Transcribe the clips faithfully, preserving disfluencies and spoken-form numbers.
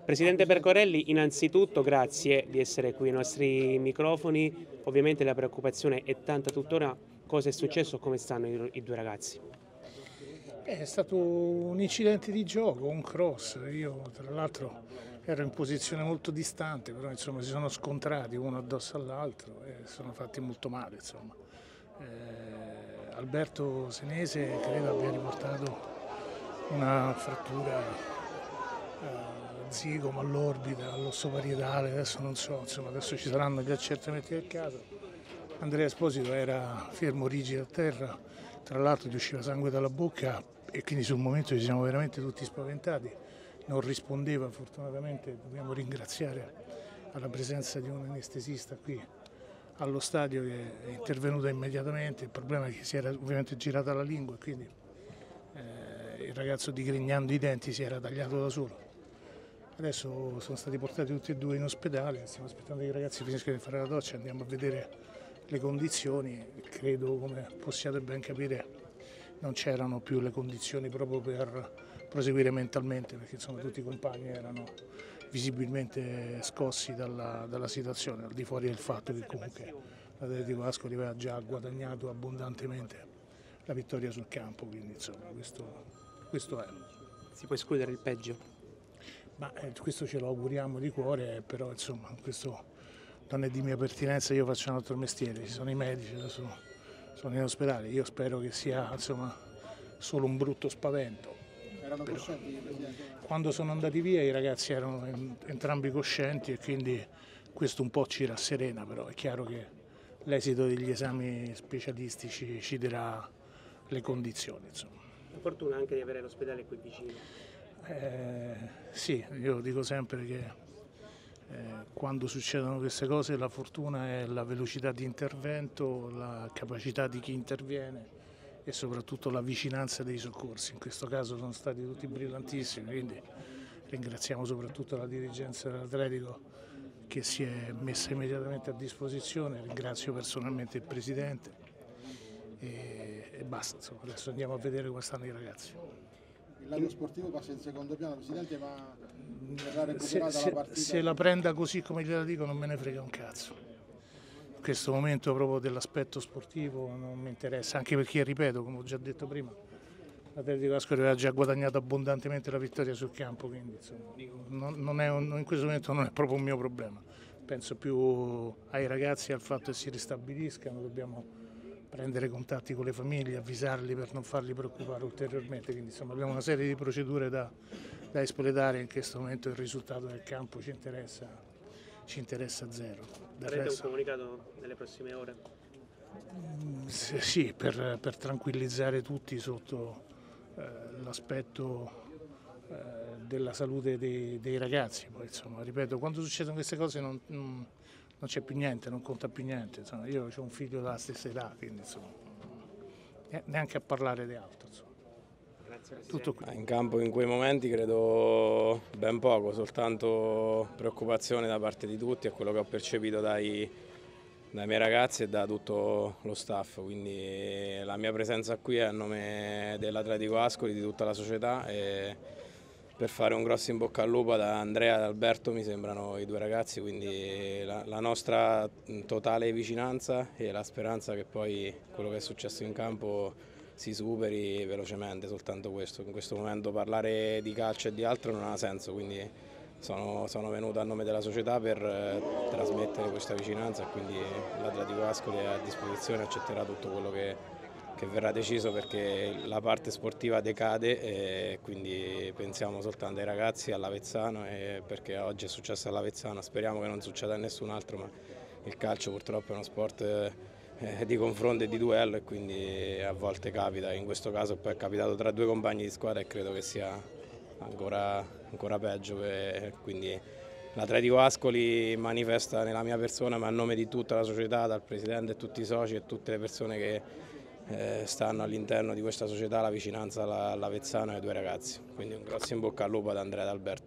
Presidente Percorelli, innanzitutto grazie di essere qui ai nostri microfoni. Ovviamente la preoccupazione è tanta tuttora. Cosa è successo? Come stanno i, i due ragazzi? È stato un incidente di gioco, un cross. Io tra l'altro ero in posizione molto distante, però insomma si sono scontrati uno addosso all'altro e sono fatti molto male. Insomma. Eh, Alberto Senese credo abbia riportato una frattura eh, zigomo all'orbita, all'osso parietale, adesso non so, insomma adesso ci saranno gli accertamenti del caso. Andrea Esposito era fermo rigido a terra, tra l'altro gli usciva sangue dalla bocca e quindi sul momento ci siamo veramente tutti spaventati, non rispondeva, fortunatamente dobbiamo ringraziare alla presenza di un anestesista qui allo stadio che è intervenuta immediatamente. Il problema è che si era ovviamente girata la lingua e quindi eh, il ragazzo digrignando i denti si era tagliato da solo. Adesso sono stati portati tutti e due in ospedale, stiamo aspettando che i ragazzi finiscano di fare la doccia, andiamo a vedere le condizioni. Credo, come possiate ben capire, non c'erano più le condizioni proprio per proseguire mentalmente, perché insomma tutti i compagni erano visibilmente scossi dalla, dalla situazione, al di fuori del fatto che comunque l'Atletico Ascoli aveva già guadagnato abbondantemente la vittoria sul campo, quindi insomma questo, questo è. Si può escludere il peggio? Ma eh, questo ce lo auguriamo di cuore, però insomma questo non è di mia pertinenza, io faccio un altro mestiere, ci sono i medici, adesso sono in ospedale, io spero che sia insomma solo un brutto spavento. Erano coscienti, Presidente? Quando sono andati via i ragazzi erano entrambi coscienti e quindi questo un po' ci rasserena, però è chiaro che l'esito degli esami specialistici ci dirà le condizioni. Insomma. La fortuna anche di avere l'ospedale qui vicino. Eh, sì, io dico sempre che eh, quando succedono queste cose la fortuna è la velocità di intervento, la capacità di chi interviene e soprattutto la vicinanza dei soccorsi. In questo caso sono stati tutti brillantissimi, quindi ringraziamo soprattutto la dirigenza dell'Atletico che si è messa immediatamente a disposizione, ringrazio personalmente il Presidente e, e basta, insomma, adesso andiamo a vedere come stanno i ragazzi. Il lato sportivo passa in secondo piano, Presidente, ma verrà recuperata se, la se, partita? se la prenda così come gliela dico non me ne frega un cazzo. In questo momento proprio dell'aspetto sportivo non mi interessa, anche perché, ripeto, come ho già detto prima, l'Atletico Ascoli aveva già guadagnato abbondantemente la vittoria sul campo, quindi insomma, non, non è un, in questo momento non è proprio un mio problema. Penso più ai ragazzi e al fatto che si ristabiliscano, dobbiamo prendere contatti con le famiglie, avvisarli per non farli preoccupare ulteriormente, quindi insomma abbiamo una serie di procedure da, da espletare. In questo momento il risultato del campo ci interessa, ci interessa zero. Avrete un comunicato nelle prossime ore? Sì, per, per tranquillizzare tutti sotto eh, l'aspetto eh, della salute dei, dei ragazzi. Poi, insomma, ripeto, quando succedono queste cose non, non, non c'è più niente, non conta più niente. Insomma, io ho un figlio della stessa età, quindi insomma, neanche a parlare di altro. Insomma. Grazie, Tutto qui. In campo in quei momenti credo ben poco, soltanto preoccupazione da parte di tutti, è quello che ho percepito dai, dai miei ragazzi e da tutto lo staff, quindi la mia presenza qui è a nome dell'Atletico Ascoli, di tutta la società, e per fare un grosso in bocca al lupo da Andrea e ad Alberto, mi sembrano i due ragazzi, quindi la, la nostra totale vicinanza e la speranza che poi quello che è successo in campo si superi velocemente, soltanto questo. In questo momento parlare di calcio e di altro non ha senso, quindi sono, sono venuto a nome della società per eh, trasmettere questa vicinanza e quindi l'Atletico Ascoli è a disposizione, accetterà tutto quello che, che verrà deciso, perché la parte sportiva decade e quindi pensiamo soltanto ai ragazzi, all'Avezzano, e perché oggi è successo all'Avezzano, speriamo che non succeda a nessun altro, ma il calcio purtroppo è uno sport eh, di confronto e di duello e quindi a volte capita, in questo caso poi è capitato tra due compagni di squadra e credo che sia ancora, ancora peggio, e quindi l'Atletico Ascoli manifesta nella mia persona, ma a nome di tutta la società, dal presidente e tutti i soci e tutte le persone che eh, stanno all'interno di questa società, la vicinanza all'Avezzano e ai due ragazzi, quindi un grosso in bocca al lupo ad Andrea e ad Alberto.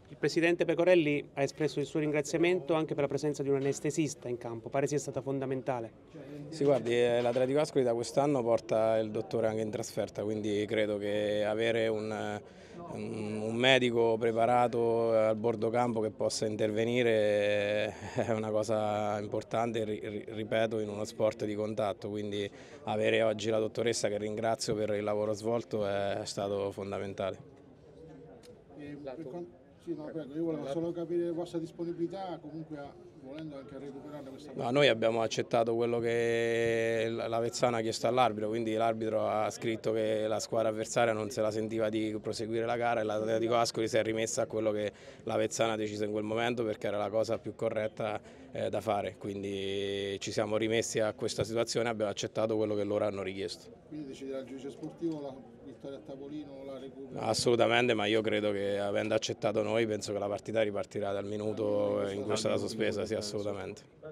Il presidente Pecorelli ha espresso il suo ringraziamento anche per la presenza di un anestesista in campo, pare sia stata fondamentale. Sì, guardi, eh, l'Atletico Ascoli da quest'anno porta il dottore anche in trasferta, quindi credo che avere un, un, un medico preparato al bordo campo che possa intervenire è una cosa importante, ri- ripeto, in uno sport di contatto, quindi avere oggi la dottoressa, che ringrazio per il lavoro svolto, è stato fondamentale. E per quan- sì, no, prego, io volevo solo capire la vostra disponibilità, comunque a- volendo anche recuperare questa No, noi abbiamo accettato quello che l'Avezzano ha chiesto all'arbitro, quindi l'arbitro ha scritto che la squadra avversaria non se la sentiva di proseguire la gara e l'Atletico Ascoli si è rimessa a quello che l'Avezzano ha deciso in quel momento, perché era la cosa più corretta eh, da fare, quindi ci siamo rimessi a questa situazione e abbiamo accettato quello che loro hanno richiesto. Quindi deciderà il giudice sportivo la vittoria a tavolino, la recupera? Assolutamente, ma io credo che avendo accettato noi penso che la partita ripartirà dal minuto in cui è stata sospesa, sì, assolutamente.